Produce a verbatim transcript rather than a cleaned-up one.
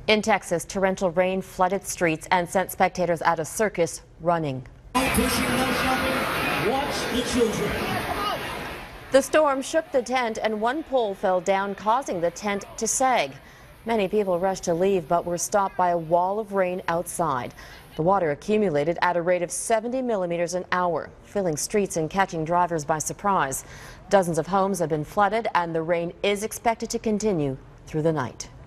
In Texas, torrential rain flooded streets and sent spectators at a circus running. No pushing, no shoving. Watch the children. The storm shook the tent and one pole fell down, causing the tent to sag. Many people rushed to leave but were stopped by a wall of rain outside. The water accumulated at a rate of seventy millimeters an hour, filling streets and catching drivers by surprise. Dozens of homes have been flooded and the rain is expected to continue through the night.